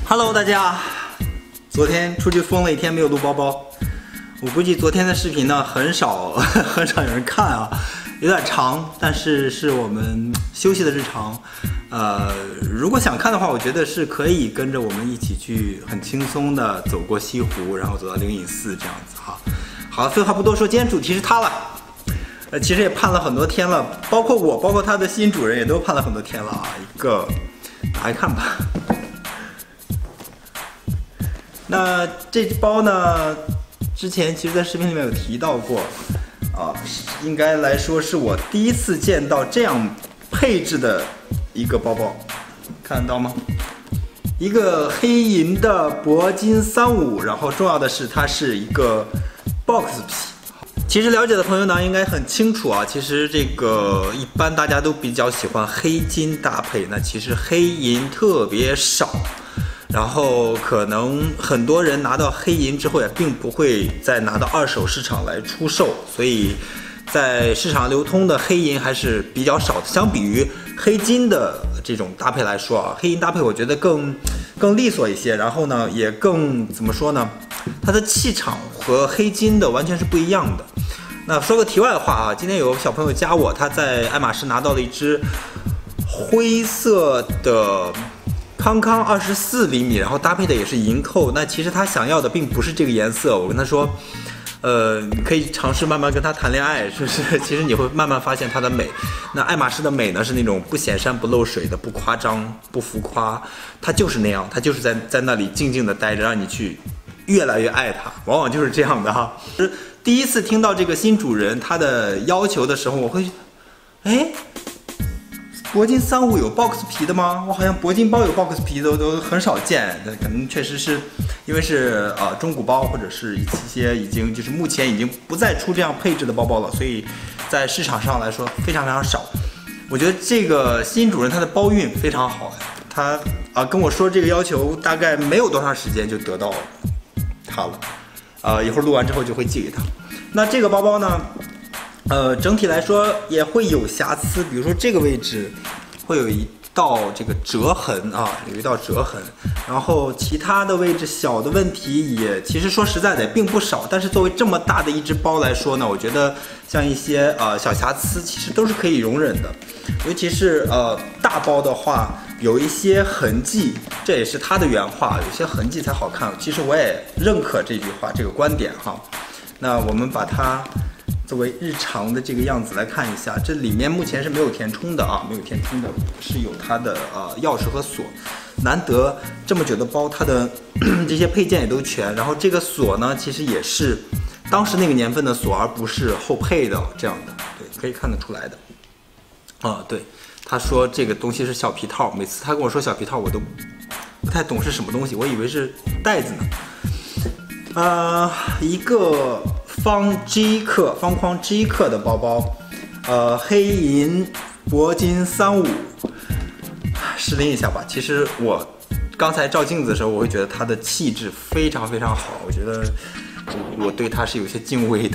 Hello， 大家，昨天出去疯了一天，没有录包包。我估计昨天的视频呢，很少有人看啊，有点长，但是是我们休息的日常。如果想看的话，我觉得是可以跟着我们一起去很轻松的走过西湖，然后走到灵隐寺这样子哈。好，废话不多说，今天主题是他了。其实也盼了很多天了，包括我，包括他的新主人也都盼了很多天了啊。一个打开看吧。那这包呢，之前其实在视频里面有提到过，应该来说是我第一次见到这样配置的一个包包，看得到吗？一个黑银的铂金35，然后重要的是它是一个 box 皮。其实了解的朋友呢，应该很清楚啊。其实这个一般大家都比较喜欢黑金搭配，那其实黑银特别少。然后可能很多人拿到黑银之后也并不会再拿到二手市场来出售，所以在市场流通的黑银还是比较少的。相比于黑金的这种搭配来说啊，黑银搭配我觉得更利索一些，然后呢也更怎么说呢，它的气场和黑金的完全是不一样的。那说个题外话啊，今天有个小朋友加我，他在爱马仕拿到了一只灰色的康康24厘米，然后搭配的也是银扣。那其实他想要的并不是这个颜色，我跟他说，你可以尝试慢慢跟他谈恋爱，是不是？其实你会慢慢发现它的美。那爱马仕的美呢，是那种不显山不漏水的，不夸张不浮夸，它就是那样，它就是在那里静静的待着，让你去越来越爱它，往往就是这样的哈。第一次听到这个新主人他的要求的时候，我会，铂金35有 box 皮的吗？我好像铂金包有 box 皮都很少见，可能确实是因为是中古包，或者是一些已经就是目前已经不再出这样配置的包包了，所以在市场上来说非常非常少。我觉得这个新主人他的包运非常好，他跟我说这个要求大概没有多长时间就得到它了，一会儿录完之后就会寄给他。那这个包包呢？整体来说也会有瑕疵，比如说这个位置会有一道这个折痕啊，有一道折痕，然后其他的位置小的问题也其实说实在的并不少，但是作为这么大的一只包来说呢，我觉得像一些小瑕疵其实都是可以容忍的，尤其是大包的话有一些痕迹，这也是他的原话，有些痕迹才好看。其实我也认可这句话这个观点哈。那我们把它作为日常的这个样子来看一下，这里面目前是没有填充的啊，没有填充的，是有它的钥匙和锁。难得这么久的包，它的这些配件也都全。然后这个锁呢，其实也是当时那个年份的锁，而不是后配的这样的，对，可以看得出来的。对，他说这个东西是小皮套，每次他跟我说小皮套，我都不太懂是什么东西，我以为是袋子呢。一个方框 G 克的包包，黑银铂金35，试拎一下吧。其实我刚才照镜子的时候，我会觉得它的气质非常非常好，我觉得我对它是有些敬畏的。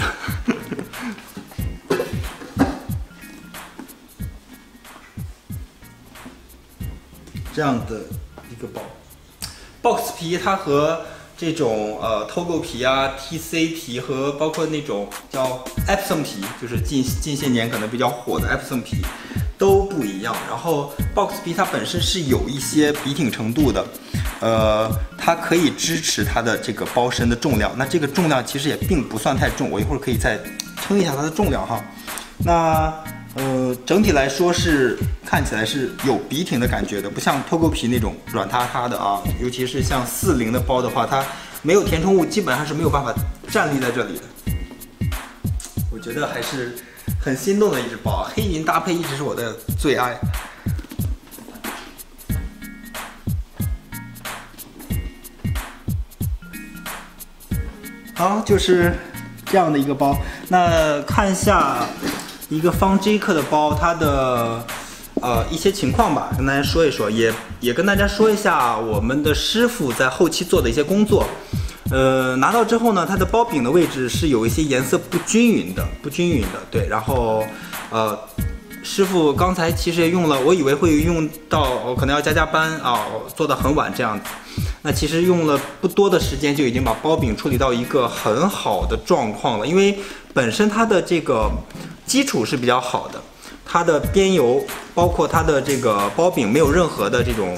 这样的一个包 ，box 皮它和这种透垢皮啊、TC 皮和包括那种叫 Epsom 皮，就是近些年可能比较火的 Epsom 皮都不一样。然后 box 皮它本身是有一些笔挺程度的，它可以支持它的这个包身的重量。那这个重量其实也并不算太重，我一会儿可以再称一下它的重量哈。那整体来说是看起来是有笔挺的感觉的，不像透垢皮那种软塌塌的啊。尤其是像40的包的话，它没有填充物，基本上是没有办法站立在这里的。我觉得还是很心动的一只包，黑银搭配一直是我的最爱。好，就是这样的一个包。那看一下一个方 J 克的包，它的一些情况吧，跟大家说一说，也跟大家说一下我们的师傅在后期做的一些工作。拿到之后呢，它的包柄的位置是有一些颜色不均匀的，对，然后师傅刚才其实也用了，我以为会用到，我可能要加班啊，做到很晚这样子。那其实用了不多的时间，就已经把包饼处理到一个很好的状况了。因为本身它的这个基础是比较好的，它的边油包括它的这个包饼没有任何的这种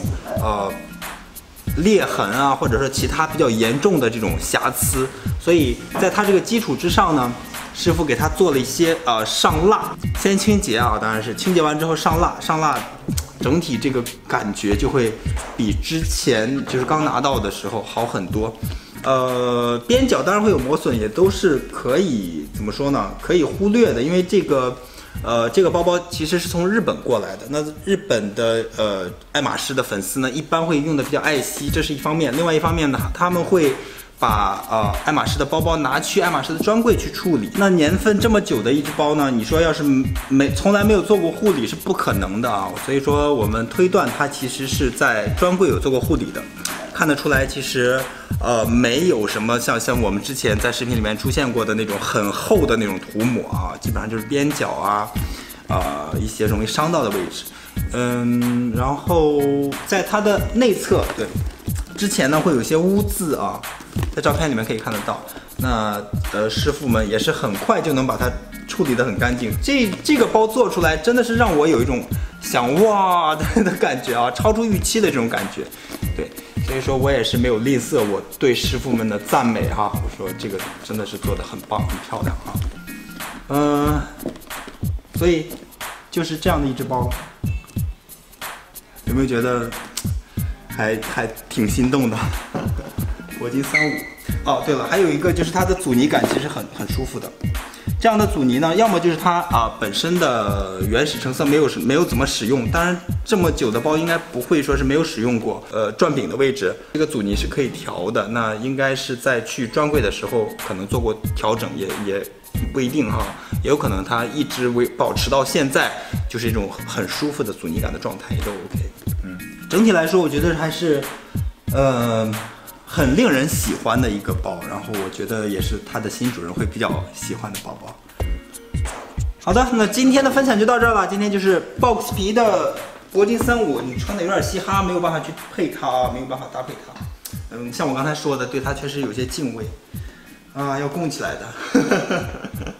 裂痕啊，或者说其他比较严重的这种瑕疵，所以在它这个基础之上呢。师傅给它做了一些上蜡，先清洁啊，当然是清洁完之后上蜡，整体这个感觉就会比之前就是刚拿到的时候好很多。边角当然会有磨损，也都是可以怎么说呢？可以忽略的，因为这个包包其实是从日本过来的。那日本的爱马仕的粉丝呢，一般会用的比较爱惜，这是一方面。另外一方面呢，他们会把爱马仕的包包拿去爱马仕的专柜去处理。那年份这么久的一只包呢，你说要是从来没有做过护理是不可能的啊。所以说我们推断它其实是在专柜有做过护理的，看得出来其实没有什么像我们之前在视频里面出现过的那种很厚的那种涂抹啊，基本上就是边角啊一些容易伤到的位置。然后在它的内侧，对，之前呢会有一些污渍啊。在照片里面可以看得到，那师傅们也是很快就能把它处理得很干净。这个包做出来真的是让我有一种想哇的感觉啊，超出预期的这种感觉。对，所以说我也是没有吝啬我对师傅们的赞美哈，我说这个真的是做得很棒很漂亮啊。所以就是这样的一只包，有没有觉得还挺心动的？铂金35。哦，对了，还有一个就是它的阻尼感其实很舒服的。这样的阻尼呢，要么就是它本身的原始成色没有怎么使用，当然这么久的包应该不会说是没有使用过。转柄的位置这个阻尼是可以调的，那应该是在去专柜的时候可能做过调整，也不一定哈，也有可能它一直保持到现在就是一种很舒服的阻尼感的状态，也都 OK。整体来说我觉得还是很令人喜欢的一个包，然后我觉得也是它的新主人会比较喜欢的包包。好的，那今天的分享就到这儿了。今天就是 box 皮的铂金35，你穿的有点嘻哈，没有办法去配它，没有办法搭配它。像我刚才说的，对它确实有些敬畏啊，要供起来的。